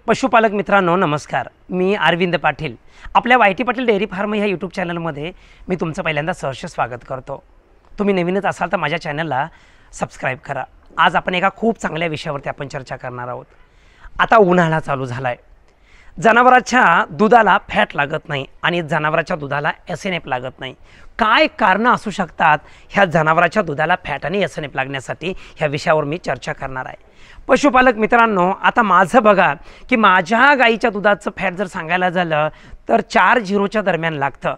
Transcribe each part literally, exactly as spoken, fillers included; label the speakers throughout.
Speaker 1: पशुपालक मित्रांनो नमस्कार. मी अरविंद पाटील. आपल्या Y T Patil dairy farm ह्या यूट्यूब चॅनलमध्ये मी तुमचं पहिल्यांदा सहर्ष स्वागत करतो. तुम्ही नवीनच असाल तर माझ्या चॅनलला सबस्क्राईब करा. आज आपण एका खूप चांगल्या विषयावरती आपण चर्चा करणार आहोत. आता उन्हाळा चालू झाला आहे. जनावराच्या दुधाला फॅट लागत नाही आणि जनावराच्या दुधाला एस एन एफ लागत नाही. काय कारणं असू शकतात ह्या जनावराच्या दुधाला फॅट आणि एस एन एफ लागण्यासाठी, ह्या विषयावर मी चर्चा करणार आहे. पशुपालक मित्रांनो, आता माझं बघा की माझ्या गाईच्या दुधाचं फॅट जर सांगायला झालं तर चार झिरोच्या दरम्यान लागतं.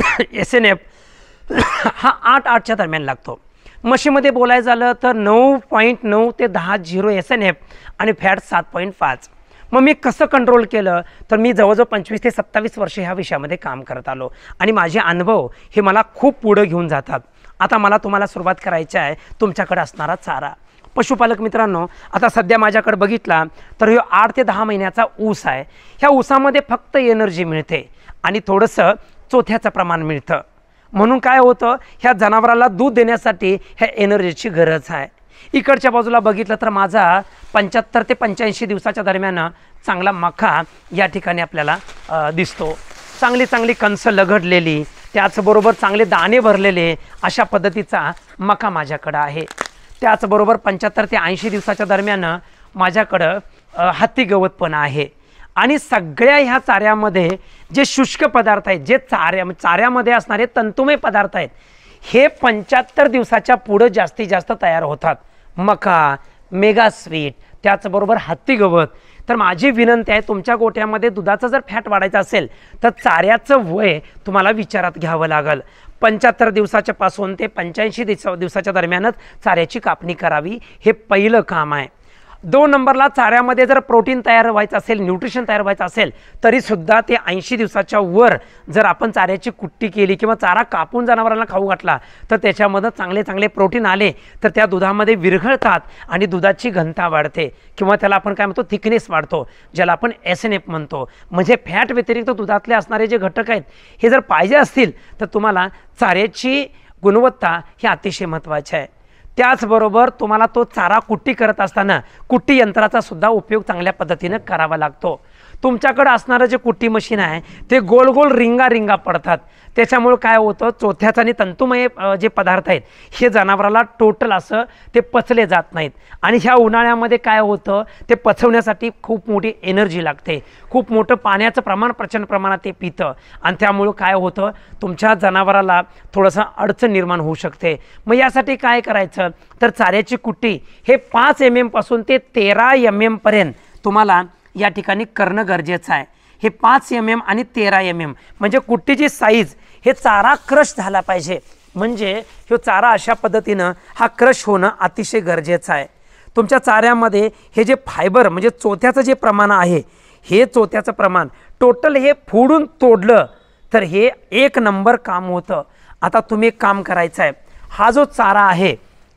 Speaker 1: एस एन एफ हा आठ आठच्या दरम्यान लागतो. म्हशीमध्ये बोलायचं झालं तर नऊ पॉईंट नऊ ते दहा झिरो एस एन एफ आणि फॅट सात पॉईंट पाच. मग मी कसं कंट्रोल केलं तर मी जवळजवळ पंचवीस ते सत्तावीस वर्ष ह्या विषयामध्ये काम करत आलो आणि माझे अनुभव हे मला खूप पुढं घेऊन जातात. आता मला तुम्हाला सुरुवात करायची आहे तुमच्याकडे असणारा चारा. पशुपालक मित्रांनो, आता सध्या माझ्याकडे बघितला तर ह्यो आठ ते दहा महिन्याचा ऊस आहे. ह्या ऊसामध्ये फक्त एनर्जी मिळते आणि थोडंसं चोथ्याचं प्रमाण मिळतं. म्हणून काय होतं, ह्या जनावराला दूध देण्यासाठी ह्या एनर्जीची गरज आहे. इकडच्या बाजूला बघितलं तर माझा पंच्याहत्तर ते पंच्याऐंशी दिवसाच्या दरम्यान चांगला मका या ठिकाणी आपल्याला दिसतो. चांगली चांगली कंस लगडलेली, त्याचबरोबर चांगले दाणे भरलेले अशा पद्धतीचा मका माझ्याकडं आहे. त्याचबरोबर पंच्याहत्तर ते ऐंशी दिवसाच्या दरम्यान माझ्याकडं हत्ती गवत पण आहे. आणि सगळ्या ह्या चाऱ्यामध्ये जे शुष्क पदार्थ आहेत, जे चाऱ्या चाऱ्यामध्ये असणारे तंतुमय पदार्थ आहेत, हे पंच्याहत्तर दिवसाच्या पुढं जास्तीत जास्त तयार होतात. मका, मेगा स्वीट, त्याचबरोबर हत्ती गवत. तर माझी विनंती आहे, तुमच्या गोठ्यामध्ये दुधाचं जर फॅट वाढायचं असेल तर चाऱ्याचं वय तुम्हाला विचारात घ्यावं लागेल. पंच्याहत्तर दिवसाच्या पासून ते पंच्याऐंशी दिवसा दिवसाच्या दरम्यानच चाऱ्याची कापणी करावी, हे पहिलं काम आहे. दोन नंबरला चाऱ्यामध्ये जर प्रोटीन तयार व्हायचं असेल, न्यूट्रिशन तयार व्हायचं असेल तरीसुद्धा ते ऐंशी दिवसाच्या वर जर आपण चाऱ्याची कुट्टी केली किंवा चारा कापून जनावरांना खाऊ घातला तर त्याच्यामध्ये चांगले चांगले प्रोटीन आले तर त्या दुधामध्ये विरघळतात आणि दुधाची घनता वाढते किंवा त्याला आपण काय म्हणतो थिकनेस वाढतो, ज्याला आपण एस एन एफ म्हणतो. म्हणजे फॅट व्यतिरिक्त दुधातले असणारे जे घटक आहेत हे जर पाहिजे असतील तर तुम्हाला चाऱ्याची गुणवत्ता ही अतिशय महत्त्वाची आहे. त्याचबरोबर तुम्हाला तो चारा कुट्टी करत असताना कुट्टी यंत्राचा सुद्धा उपयोग चांगल्या पद्धतीने करावा लागतो. तुमच्याकडे असणारं जे कुट्टी मशीन आहे ते गोल गोल रिंगा रिंगा पडतात. त्याच्यामुळे काय होतं, चोथ्याचं आणि तंतुमय जे पदार्थ आहेत हे जनावराला टोटल असं ते पचले जात नाहीत. आणि ह्या उन्हाळ्यामध्ये काय होतं, ते पचवण्यासाठी खूप मोठी एनर्जी लागते, खूप मोठं पाण्याचं प्रमाण प्रचंड प्रमाणात ते पितं आणि त्यामुळं काय होतं, तुमच्या जनावराला थोडंसं अडचण निर्माण होऊ शकते. मग यासाठी काय करायचं तर चाऱ्याची कुट्टी हे पाच एम एमपासून ते तेरा एम एमपर्यंत तुम्हाला या ठिकाणी करणं गरजेचं आहे. हे पाच एम एम आणि तेरा एम एम म्हणजे कुट्टीची साईज हे चारा क्रश झाला पाहिजे. म्हणजे ह्यो चारा अशा पद्धतीनं हा क्रश होणं अतिशय गरजेचं आहे. तुमच्या चाऱ्यामध्ये हे जे फायबर म्हणजे चोथ्याचं जे प्रमाण आहे, हे चोथ्याचं प्रमाण टोटल हे फोडून तोडलं तर हे एक नंबर काम होतं. आता तुम्ही एक काम करायचं आहे, हा जो चारा आहे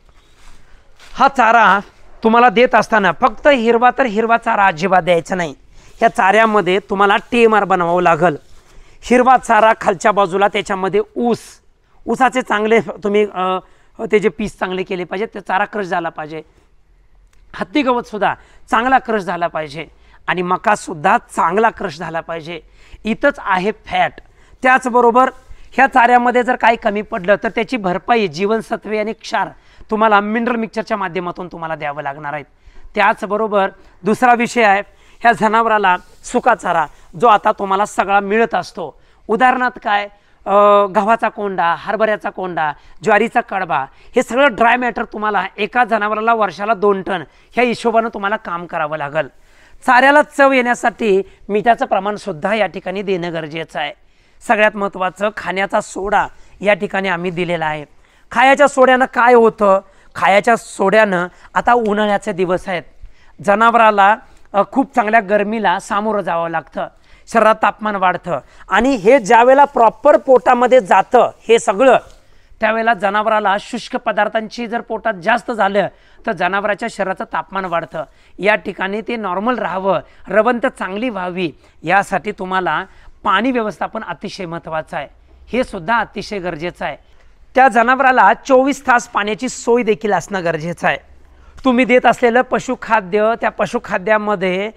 Speaker 1: हा चारा तुम्हाला देत असताना फक्त हिरवा तर हिरवा चारा अजिबात द्यायचा नाही. ह्या चाऱ्यामध्ये तुम्हाला टी एम आर बनवावं लागेल. हिरवा चारा खालच्या बाजूला, त्याच्यामध्ये ऊस, ऊसाचे चांगले तुम्ही ते जे पीस चांगले केले पाहिजे, ते चारा क्रश झाला पाहिजे. हत्ती गवतसुद्धा चांगला क्रश झाला पाहिजे आणि मकासुद्धा चांगला क्रश झाला पाहिजे. इथंच आहे फॅट. त्याचबरोबर ह्या चाऱ्यामध्ये जर काही कमी पडलं तर त्याची भरपाई जीवनसत्वे आणि क्षार तुम्हाला मिनरल मिक्सचरच्या माध्यमातून तुम्हाला द्यावं लागणार आहेत. त्याचबरोबर दुसरा विषय आहे, ह्या जनावराला सुका चारा जो आता तुम्हाला सगळा मिळत असतो. उदाहरणार्थ काय, गव्हाचा कोंडा, हरभऱ्याचा कोंडा, ज्वारीचा कडबा, हे सगळं ड्राय मॅटर तुम्हाला एका जनावराला वर्षाला दोन टन ह्या हिशोबानं तुम्हाला काम करावं लागेल. चाऱ्याला चव येण्यासाठी मिठाचं प्रमाणसुद्धा या ठिकाणी देणं गरजेचं आहे. सगळ्यात महत्त्वाचं खाण्याचा सोडा या ठिकाणी आम्ही दिलेला आहे. खायाच्या सोड्यानं काय होतं, खायाच्या सोड्यानं आता उन्हाळ्याचे दिवस आहेत, जनावराला खूप चांगल्या गरमीला सामोरं जावं लागतं, शरीरात तापमान वाढतं आणि हे ज्यावेळेला प्रॉपर पोटामध्ये जातं हे सगळं, त्यावेळेला जनावराला शुष्क पदार्थांची जर पोटात जास्त झालं तर जनावराच्या शरीराचं तापमान वाढतं. या ठिकाणी ते नॉर्मल राहावं, रवंथ चांगली व्हावी यासाठी तुम्हाला पाणी व्यवस्थापन अतिशय महत्त्वाचं आहे. हे सुद्धा अतिशय गरजेचं आहे. त्या जनावराला चोवीस तास पाण्याची सोय देखील असणं गरजेचं आहे. तुम्ही देत असलेलं पशुखाद्य, त्या पशुखाद्यामध्ये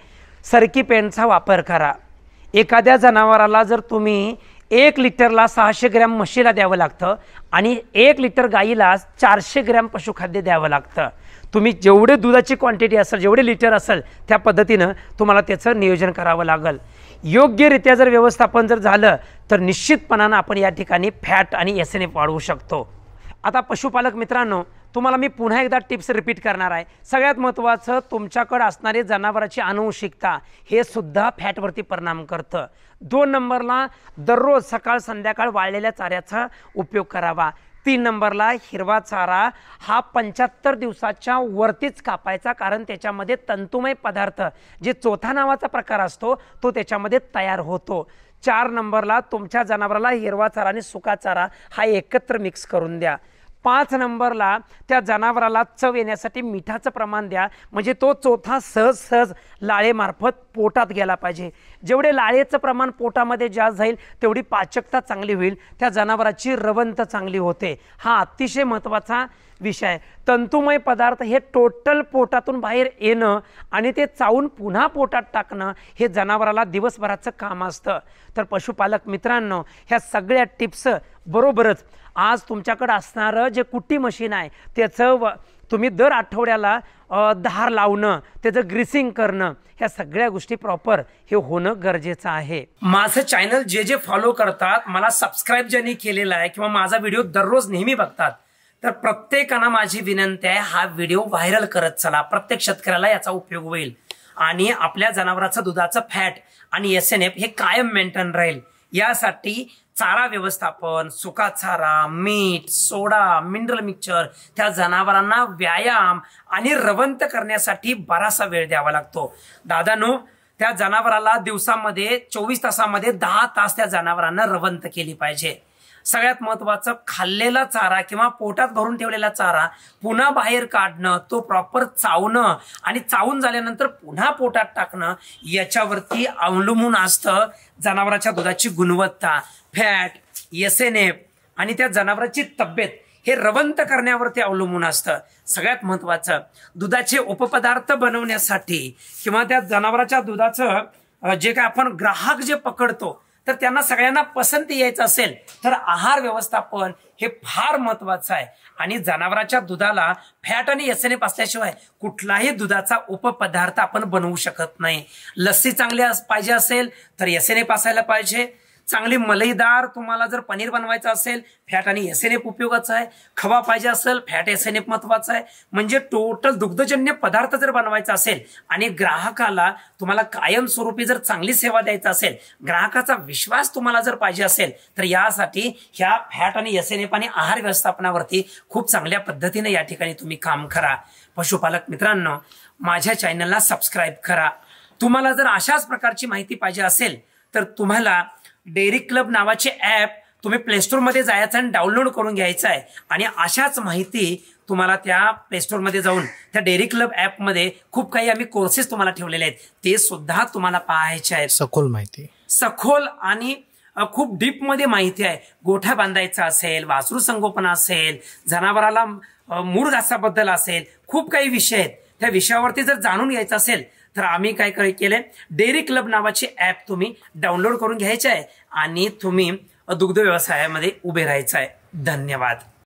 Speaker 1: सरकी पेंटचा वापर करा. एखाद्या जनावराला जर तुम्ही एक लिटरला सहाशे ग्रॅम म्हशीला द्यावं लागतं आणि एक लिटर गाईला चारशे ग्रॅम पशुखाद्य द्यावं लागतं. तुम्ही जेवढे दुधाची क्वांटिटी असेल, जेवढे लिटर असेल, त्या पद्धतीनं तुम्हाला त्याचं नियोजन करावं लागेल. योग्यरित्या जर व्यवस्थापन जर झालं तर निश्चितपणानं आपण या ठिकाणी फॅट आणि एस एन एफ वाढवू शकतो. आता पशुपालक मित्रांनो, तुम्हाला मी पुन्हा एकदा टिप्स रिपीट करणार आहे. सगळ्यात महत्त्वाचं, तुमच्याकडे असणारे जनावराची आनुवंशिकता हे सुद्धा फॅटवरती परिणाम करतं. दोन नंबरला दररोज सकाळ संध्याकाळ वाळलेल्या चाऱ्याचा उपयोग करावा. तीन नंबरला हिरवा चारा हा पंच्याहत्तर दिवसाच्या वरतीच कापायचा, कारण त्याच्यामध्ये तंतुमय पदार्थ जे चोथा नावाचा प्रकार असतो तो त्याच्यामध्ये तयार होतो. चार नंबरला तुमच्या जनावराला हिरवा चारा आणि सुका चारा हा एकत्र मिक्स करून द्या. पाच नंबरला त्या जनावराला चव येण्यासाठी मिठाचं प्रमाण द्या, म्हणजे तो चोथा सहज सहज लाळेमार्फत पोटात गेला पाहिजे. जेवढे लाळेचं प्रमाण पोटामध्ये जास्त जाईल तेवढी पाचकता चांगली होईल, त्या जनावराची रवंत चांगली होते. हा अतिशय महत्त्वाचा विषय. तंतुमय पदार्थ हे टोटल पोटातून बाहेर येणं आणि ते चावून पुन्हा पोटात टाकणं हे जनावराला दिवसभराचं काम असतं. तर पशुपालक मित्रांनो, ह्या सगळ्या टिप्स बरोबरच आज तुमच्याकडे असणारं जे कुट्टी मशीन आहे त्याचं व तुम्ही दर आठवड्याला धार लावणं, त्याचं ग्रीसिंग करणं, ह्या सगळ्या गोष्टी प्रॉपर हे होणं गरजेचं आहे. माझं चॅनल जे जे फॉलो करतात, मला सबस्क्राईब ज्यांनी केलेलं आहे किंवा माझा व्हिडिओ दररोज नेहमी बघतात, तर प्रत्येकानं माझी विनंती आहे, हा व्हिडिओ व्हायरल करत चला. प्रत्येक शेतकऱ्याला याचा उपयोग होईल आणि आपल्या जनावराचं दुधाचं फॅट आणि एस एन एफ हे कायम मेंटेन राहील. यासाठी चारा व्यवस्थापन, सुका चारा, मीठ, सोडा, मिनरल मिक्सचर, त्या जनावरांना व्यायाम आणि रवंत करण्यासाठी बराचसा वेळ द्यावा लागतो. दादानो, त्या जनावराला दिवसामध्ये चोवीस तासामध्ये दहा तास त्या जनावरांना रवंत केली पाहिजे. सगळ्यात महत्त्वाचं, खाल्लेला चारा किंवा पोटात भरून ठेवलेला चारा पुन्हा बाहेर काढणं, तो प्रॉपर चावणं आणि चावून झाल्यानंतर पुन्हा पोटात टाकणं, याच्यावरती अवलंबून असतं जनावराच्या दुधाची गुणवत्ता, फॅट, एस एन एफ आणि त्या जनावराची तब्येत हे रवंत करण्यावरती अवलंबून असतं. सगळ्यात महत्त्वाचं, दुधाचे उपपदार्थ बनवण्यासाठी किंवा त्या जनावराच्या दुधाचं जे काय आपण ग्राहक जे पकडतो तर त्यांना सगळ्यांना पसंती यायचं असेल तर आहार व्यवस्थापन हे फार महत्वाचं आहे. आणि जनावराच्या दुधाला फॅट आणि एस एन एफ असल्याशिवाय कुठलाही दुधाचा उपपदार्थ आपण बनवू शकत नाही. लस्सी चांगली पाहिजे असेल तर एस एन एफ असायला पाहिजे. चांगली मलईदार तुम्हाला जर पनीर बनवायचं असेल, फॅट आणि एस एन एफ उपयोगाचा आहे. खवा पाहिजे असेल, फॅट एस एन एफ महत्वाचा आहे. म्हणजे टोटल दुग्धजन्य पदार्थ जर बनवायचा असेल आणि ग्राहकाला तुम्हाला कायमस्वरूपी जर चांगली सेवा द्यायचा असेल, ग्राहकाचा विश्वास तुम्हाला जर पाहिजे असेल, तर यासाठी ह्या फॅट आणि एस एन एफ आणि आहार व्यवस्थापनावरती खूप चांगल्या पद्धतीने या ठिकाणी तुम्ही काम करा. पशुपालक मित्रांनो, माझ्या चॅनलला सबस्क्राईब करा. तुम्हाला जर अशाच प्रकारची माहिती पाहिजे असेल तर तुम्हाला डेअरी क्लब नावाचे ॲप तुम्ही प्ले स्टोर मध्ये जायचं आणि डाउनलोड करून घ्यायचं आहे. आणि अशाच माहिती तुम्हाला त्या प्ले स्टोर मध्ये जाऊन त्या डेअरी क्लब ॲप मध्ये खूप काही आम्ही कोर्सेस तुम्हाला ठेवलेले आहेत, ते सुद्धा तुम्हाला पाहायचे आहेत.
Speaker 2: सखोल माहिती,
Speaker 1: सखोल आणि खूप डीप मध्ये माहिती आहे. गोठा बांधायचा असेल, वासरू संगोपन असेल, जनावराला मूळ घासाबद्दल असेल, खूप काही विषय आहेत. त्या विषयावरती जर जाणून घ्यायचं असेल तर आम्ही काय काय केलंय, डेअरी क्लब नावाची ॲप तुम्ही डाउनलोड करून घ्यायचे आहे आणि तुम्ही दुग्ध व्यवसायामध्ये उभे राहायचं आहे. धन्यवाद.